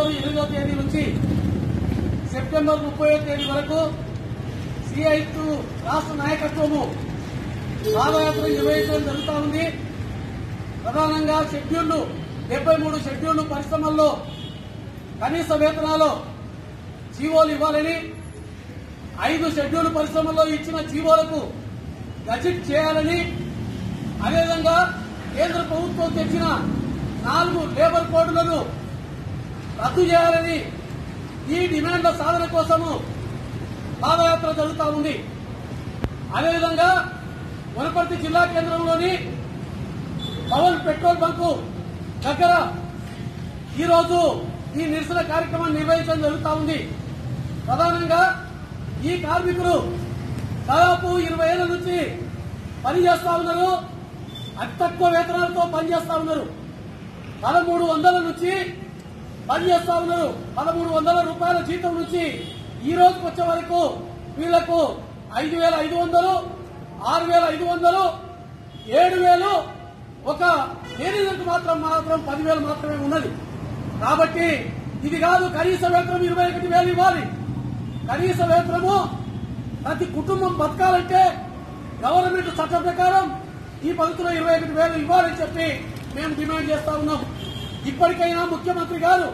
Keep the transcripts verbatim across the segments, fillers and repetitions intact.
October ఎనిమిదో తేదీ నుంచి సెప్టెంబర్ ముప్పై తేదీ వరకు సిఐటు రాష్ట్ర నాయకత్వము పాదయాత్ర నిర్వహించడం జరుగుతూ ఉంది. ప్రధానంగా షెడ్యూళ్లు డెబ్బై మూడు షెడ్యూళ్లు పరిశ్రమల్లో కనీస వేతనాలు జీవోలు ఇవ్వాలని, ఐదు షెడ్యూల్ పరిశ్రమల్లో ఇచ్చిన జీవోలకు గజెట్ చేయాలని, అదేవిధంగా కేంద్ర ప్రభుత్వం తెచ్చిన నాలుగు లేబర్ కోడ్లను రద్దు చేయాలని ఈ డిమాండ్ల సాధన కోసము పాదయాత్ర జరుగుతూ ఉంది. అదేవిధంగా వనపర్తి జిల్లా కేంద్రంలోని పవన్ పెట్రోల్ బంకు దగ్గర ఈరోజు ఈ నిరసన కార్యక్రమాన్ని నిర్వహించడం జరుగుతూ ఉంది. ప్రధానంగా ఈ కార్మికులు దాదాపు ఇరవై ఏళ్ల నుంచి పనిచేస్తా ఉన్నారు. అతి తక్కువ వేతనాలతో పనిచేస్తా ఉన్నారు. పదమూడు వందల నుంచి పనిచేస్తా ఉన్నారు. పదమూడు వందల రూపాయల జీతం నుంచి ఈ రోజుకు వచ్చే వరకు వీళ్లకు ఐదు వేల ఐదు వందలు ఆరు వేల ఐదు వందలు ఏడు వేలు ఒక మేనేజర్కు మాత్రం మాత్రం పదివేలు మాత్రమే ఉన్నది. కాబట్టి ఇది కాదు, కనీస వేతనం ఇరవై ఒకటి వేలు ఇవ్వాలి. కనీస వేతనము ప్రతి కుటుంబం బతకాలంటే గవర్నమెంట్ చట్టం ప్రకారం ఈ పద్ధతిలో ఇరవై ఒకటి వేలు ఇవ్వాలని చెప్పి మేము డిమాండ్ చేస్తా ఉన్నాం. ఇప్పటికైనా ముఖ్యమంత్రి గారు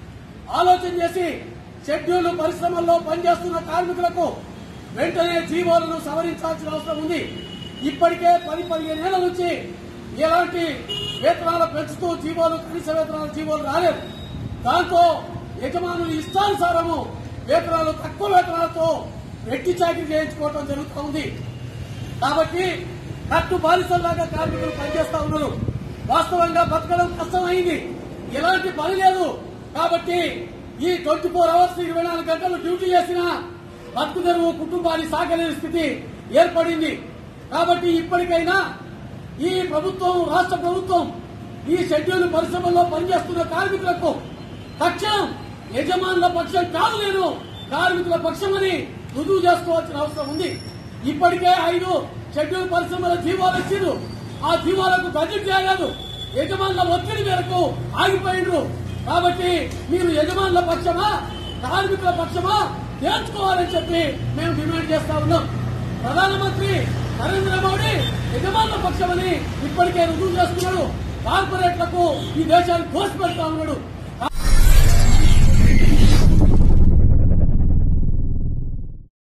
ఆలోచన చేసి షెడ్యూల్ పరిశ్రమల్లో పనిచేస్తున్న కార్మికులకు వెంటనే జీవోలను సవరించాల్సిన అవసరం ఉంది. ఇప్పటికే పది పదిహేను ఏళ్ల నుంచి ఎలాంటి వేతనాలు పెంచుతూ జీవోలు కనీస వేతనాల జీవోలు రాలేదు. దాంతో యజమానులు ఇష్టానుసారము వేతనాలు తక్కువ వేతనాలతో వెట్టి చాకరీ చేయించుకోవడం జరుగుతూ ఉంది. కాబట్టి కట్టు బానిసల్లాగా కార్మికులు పనిచేస్తా ఉన్నారు. వాస్తవంగా బతకడం కష్టమైంది, ఎలాంటి పని లేదు. కాబట్టి ఈ ట్వంటీ ఫోర్ అవర్స్ ఇరవై నాలుగు గంటలు డ్యూటీ చేసినా బతుకు తెరువు కుటుంబాన్ని సాగలేని స్థితి ఏర్పడింది. కాబట్టి ఇప్పటికైనా ఈ ప్రభుత్వం, రాష్ట్ర ప్రభుత్వం ఈ షెడ్యూల్ పరిశ్రమల్లో పనిచేస్తున్న కార్మికులకు తక్షణం యజమానుల పక్షం కాదు, నేను కార్మికుల పక్షమని రుజువు చేసుకోవాల్సిన అవసరం ఉంది. ఇప్పటికే ఐదు షెడ్యూల్ పరిశ్రమల జీవాలు ఇచ్చిండ్రు. ఆ జీవాలకు బడ్జెట్ చేయలేదు. యజమానుల ఒత్తిడి మేరకు ఆగిపోయిండ్రు. కాబట్టి మీరు యజమానుల పక్షమా కార్మికుల పక్షమా తేల్చుకోవాలని చెప్పి మేము డిమాండ్ చేస్తా ఉన్నాం. ప్రధానమంత్రి నరేంద్ర మోడీ యజమానుల పక్షమని ఇప్పటికే రుజువు చేస్తున్నాడు. కార్పొరేట్లకు ఈ దేశాన్ని దోషపెడతా ఉన్నాడు.